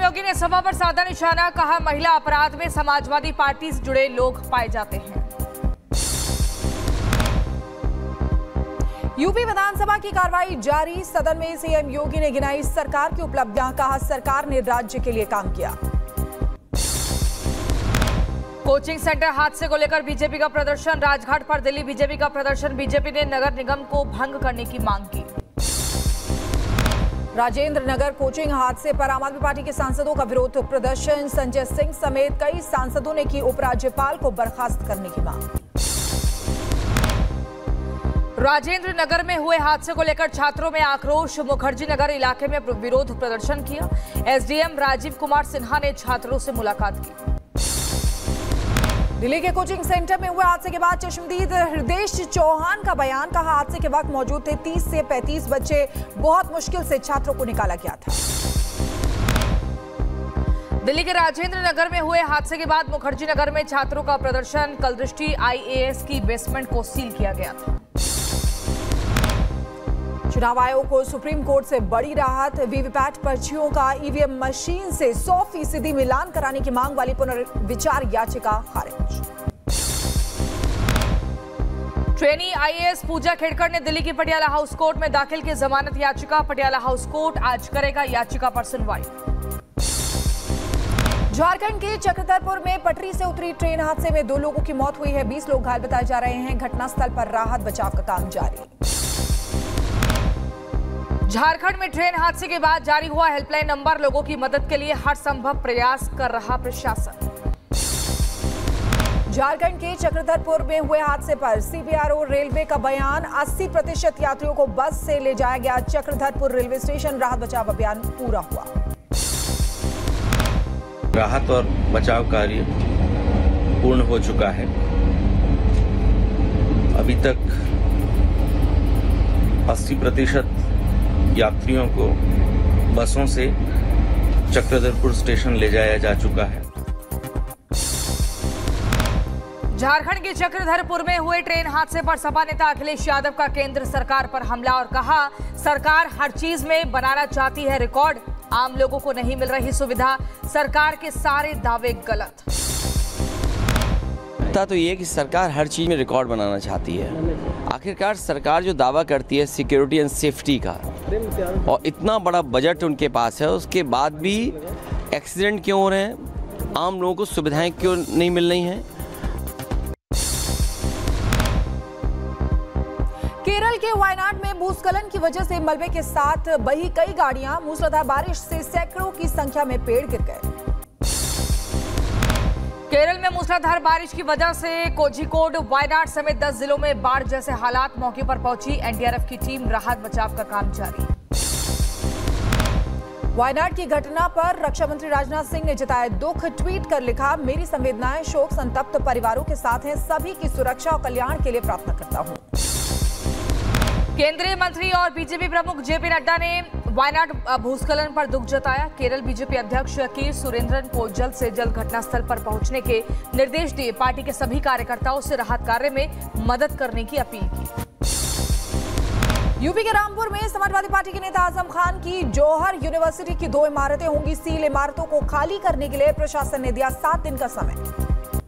योगी ने सभा पर साधा निशाना, कहा महिला अपराध में समाजवादी पार्टी से जुड़े लोग पाए जाते हैं। यूपी विधानसभा की कार्रवाई जारी, सदन में सीएम योगी ने गिनाई सरकार की उपलब्धियां, कहा सरकार ने राज्य के लिए काम किया। कोचिंग सेंटर हादसे को लेकर बीजेपी का प्रदर्शन, राजघाट पर दिल्ली बीजेपी का प्रदर्शन, बीजेपी ने नगर निगम को भंग करने की मांग की। राजेंद्र नगर कोचिंग हादसे पर आम आदमी पार्टी के सांसदों का विरोध प्रदर्शन, संजय सिंह समेत कई सांसदों ने की उपराज्यपाल को बर्खास्त करने की मांग। राजेंद्र नगर में हुए हादसे को लेकर छात्रों में आक्रोश, मुखर्जी नगर इलाके में विरोध प्रदर्शन किया। एसडीएम राजीव कुमार सिन्हा ने छात्रों से मुलाकात की। दिल्ली के कोचिंग सेंटर में हुए हादसे के बाद चश्मदीद हृदय चौहान का बयान, कहा हादसे के वक्त मौजूद थे 30 से 35 बच्चे, बहुत मुश्किल से छात्रों को निकाला गया था। दिल्ली के राजेंद्र नगर में हुए हादसे के बाद मुखर्जी नगर में छात्रों का प्रदर्शन, कल दृष्टि आईएएस की बेसमेंट को सील किया गया था। चुनाव आयोग को सुप्रीम कोर्ट से बड़ी राहत, वीवीपैट पर्चियों का ईवीएम मशीन से 100% मिलान कराने की मांग वाली पुनर्विचार याचिका खारिज। ट्रेनी आईएएस पूजा खेड़कर ने दिल्ली की पटियाला हाउस कोर्ट में दाखिल की जमानत याचिका, पटियाला हाउस कोर्ट आज करेगा याचिका पर सुनवाई। झारखंड के चक्रधरपुर में पटरी से उतरी ट्रेन हादसे में 2 लोगों की मौत हुई है, 20 लोग घायल बताए जा रहे हैं, घटनास्थल पर राहत बचाव का काम जारी। झारखंड में ट्रेन हादसे के बाद जारी हुआ हेल्पलाइन नंबर, लोगों की मदद के लिए हर संभव प्रयास कर रहा प्रशासन। झारखंड के चक्रधरपुर में हुए हादसे पर सीपीआरओ रेलवे का बयान, 80% यात्रियों को बस से ले जाया गया चक्रधरपुर रेलवे स्टेशन, राहत बचाव अभियान पूरा हुआ। राहत और बचाव कार्य पूर्ण हो चुका है। अभी तक 80% यात्रियों को बसों से चक्रधरपुर स्टेशन ले जाया जा चुका है। झारखंड के चक्रधरपुर में हुए ट्रेन हादसे पर सपा नेता अखिलेश यादव का केंद्र सरकार पर हमला और कहा सरकार हर चीज में बनाना चाहती है रिकॉर्ड, आम लोगों को नहीं मिल रही सुविधा, सरकार के सारे दावे गलत। तो ये कि सरकार हर चीज में रिकॉर्ड बनाना चाहती है। आखिरकार सरकार जो दावा करती है सिक्योरिटी एंड सेफ्टी का, और इतना बड़ा बजट उनके पास है, उसके बाद भी एक्सीडेंट क्यों हो रहे हैं, आम लोगों को सुविधाएं क्यों नहीं मिल रही हैं। केरल के वायनाड में भूस्खलन की वजह से मलबे के साथ बही कई गाड़ियां, मूसलाधार बारिश से सैकड़ों की संख्या में पेड़ गिर गए। केरल में मूसलाधार बारिश की वजह से कोझिकोड, वायनाड समेत 10 जिलों में बाढ़ जैसे हालात, मौके पर पहुंची एनडीआरएफ की टीम, राहत बचाव का काम जारी। वायनाड की घटना पर रक्षा मंत्री राजनाथ सिंह ने जताया दुख, ट्वीट कर लिखा मेरी संवेदनाएं शोक संतप्त परिवारों के साथ हैं, सभी की सुरक्षा और कल्याण के लिए प्रार्थना करता हूं। केंद्रीय मंत्री और बीजेपी प्रमुख जेपी नड्डा ने वायनाड भूस्खलन पर दुख जताया, केरल बीजेपी अध्यक्ष के सुरेंद्रन को जल्द से जल्द घटनास्थल पर पहुंचने के निर्देश दिए, पार्टी के सभी कार्यकर्ताओं से राहत कार्य में मदद करने की अपील की। यूपी के रामपुर में समाजवादी पार्टी के नेता आजम खान की जौहर यूनिवर्सिटी की 2 इमारतें होंगी सील, इमारतों को खाली करने के लिए प्रशासन ने दिया 7 दिन का समय।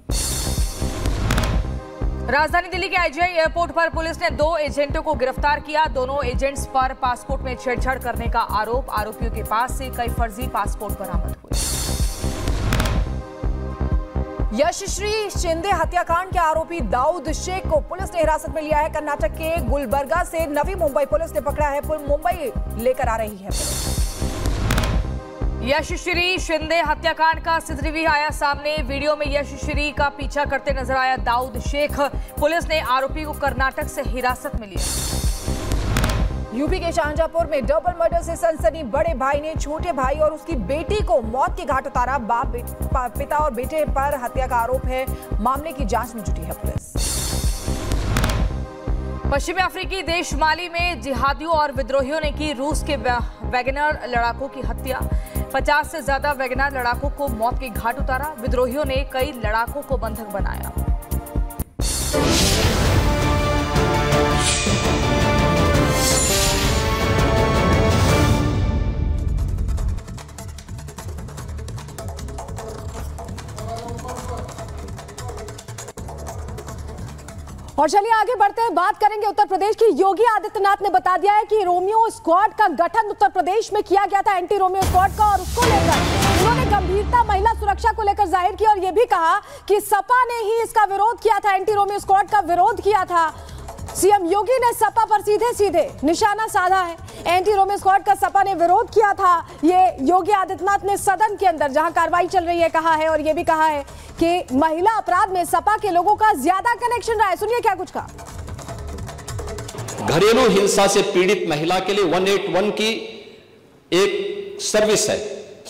राजधानी दिल्ली के आईजीआई एयरपोर्ट पर पुलिस ने 2 एजेंटों को गिरफ्तार किया, दोनों एजेंट्स पर पासपोर्ट में छेड़छाड़ करने का आरोप, आरोपियों के पास से कई फर्जी पासपोर्ट बरामद हुए। यशश्री शिंदे हत्याकांड के आरोपी दाऊद शेख को पुलिस ने हिरासत में लिया है, कर्नाटक के गुलबर्गा से नवी मुंबई पुलिस ने पकड़ा है, मुंबई लेकर आ रही है पुलिस। यशश्री शिंदे हत्याकांड का सीसीटीवी आया सामने, वीडियो में यशश्री का पीछा करते नजर आया दाऊद शेख, पुलिस ने आरोपी को कर्नाटक से हिरासत में लिया। यूपी के शाहजहांपुर में डबल मर्डर से सनसनी, बड़े भाई ने छोटे भाई और उसकी बेटी को मौत के घाट उतारा, पिता और बेटे पर हत्या का आरोप है, मामले की जांच में जुटी है पुलिस। पश्चिमी अफ्रीकी देश माली में जिहादियों और विद्रोहियों ने की रूस के वैगनर लड़ाकों की हत्या, 50 से ज्यादा वैगनर लड़ाकों को मौत के घाट उतारा, विद्रोहियों ने कई लड़ाकों को बंधक बनाया। और चलिए आगे बढ़ते हैं, बात करेंगे उत्तर प्रदेश की। योगी आदित्यनाथ ने बता दिया है कि रोमियो स्क्वाड का गठन उत्तर प्रदेश में किया गया था, एंटी रोमियो स्क्वाड का, और उसको लेकर उन्होंने गंभीरता महिला सुरक्षा को लेकर जाहिर की और यह भी कहा कि सपा ने ही इसका विरोध किया था, एंटी रोमियो स्क्वाड का विरोध किया था। सीएम योगी ने सपा पर सीधे सीधे निशाना साधा है। एंटी रोमियो स्क्वाड का सपा ने विरोध किया था, ये योगी आदित्यनाथ ने सदन के अंदर जहां कार्रवाई चल रही है कहा है, और ये भी कहा है कि महिला अपराध में सपा के लोगों का ज्यादा कनेक्शन रहा है। सुनिए क्या कुछ कहा। घरेलू हिंसा से पीड़ित महिला के लिए 181 की एक सर्विस है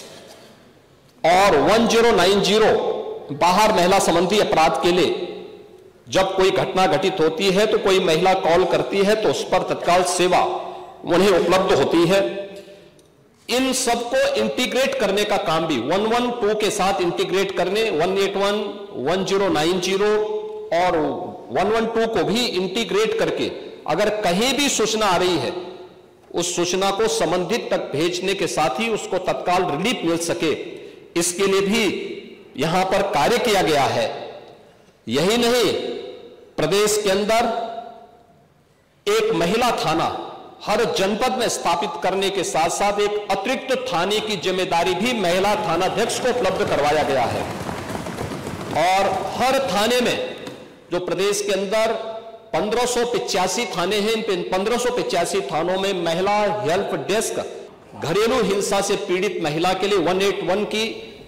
और 1090 बाहर महिला संबंधी अपराध के लिए जब कोई घटना घटित होती है तो कोई महिला कॉल करती है तो उस पर तत्काल सेवा उन्हें उपलब्ध होती है। इन सबको इंटीग्रेट करने का काम भी 112 के साथ इंटीग्रेट करने, 181, 1090 और 112 को भी इंटीग्रेट करके अगर कहीं भी सूचना आ रही है उस सूचना को संबंधित तक भेजने के साथ ही उसको तत्काल रिलीफ मिल सके, इसके लिए भी यहां पर कार्य किया गया है। यही नहीं, प्रदेश के अंदर एक महिला थाना हर जनपद में स्थापित करने के साथ साथ एक अतिरिक्त थाने की जिम्मेदारी भी महिला थानाध्यक्ष को उपलब्ध करवाया गया है। और हर थाने में जो प्रदेश के अंदर 1585 थाने हैं, इन 1585 थानों में महिला हेल्प डेस्क घरेलू हिंसा से पीड़ित महिला के लिए 181 की।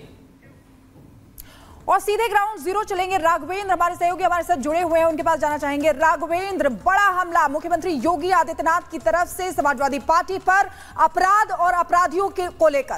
और सीधे ग्राउंड जीरो चलेंगे। राघवेंद्र हमारे सहयोगी हमारे साथ जुड़े हुए हैं, उनके पास जाना चाहेंगे। राघवेंद्र, बड़ा हमला मुख्यमंत्री योगी आदित्यनाथ की तरफ से समाजवादी पार्टी पर अपराध और अपराधियों को लेकर।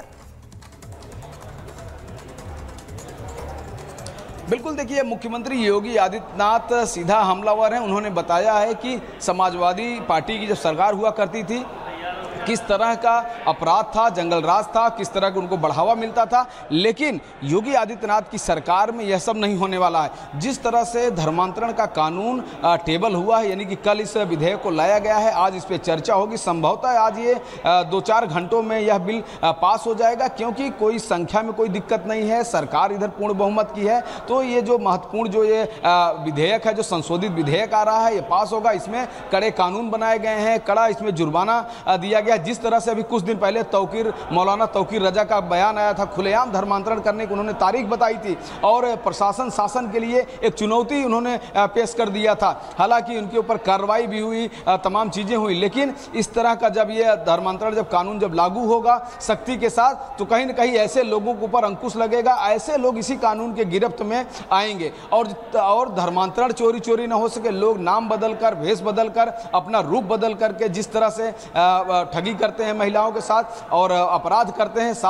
बिल्कुल, देखिए मुख्यमंत्री योगी आदित्यनाथ सीधा हमलावर हैं। उन्होंने बताया है कि समाजवादी पार्टी की जब सरकार हुआ करती थी किस तरह का अपराध था, जंगल राज था, किस तरह का उनको बढ़ावा मिलता था, लेकिन योगी आदित्यनाथ की सरकार में यह सब नहीं होने वाला है। जिस तरह से धर्मांतरण का कानून टेबल हुआ है, यानी कि कल इस विधेयक को लाया गया है, आज इस पर चर्चा होगी, संभवतः आज ये 2-4 घंटों में यह बिल पास हो जाएगा, क्योंकि कोई संख्या में कोई दिक्कत नहीं है, सरकार इधर पूर्ण बहुमत की है। तो ये जो महत्वपूर्ण जो ये विधेयक है, जो संशोधित विधेयक आ रहा है, ये पास होगा। इसमें कड़े कानून बनाए गए हैं, कड़ा इसमें जुर्माना दिया गया। जिस तरह से अभी कुछ दिन पहले मौलाना तौकीर रजा का बयान आया था, खुलेआम धर्मांतरण करने की उन्होंने तारीख बताई थी और प्रशासन शासन के लिए एक चुनौती उन्होंने पेश कर दिया था। हालांकि उनके ऊपर कार्रवाई भी हुई, तमाम चीजें हुई, लेकिन इस तरह का जब ये धर्मांतरण जब कानून जब लागू होगा सख्ती के साथ, तो कहीं ना कहीं ऐसे लोगों के ऊपर अंकुश लगेगा, ऐसे लोग इसी कानून के गिरफ्त में आएंगे और धर्मांतरण चोरी ना हो सके। लोग नाम बदलकर, भेष बदलकर, अपना रूप बदल करके जिस तरह से ठगी करते हैं महिलाओं के साथ और अपराध करते हैं।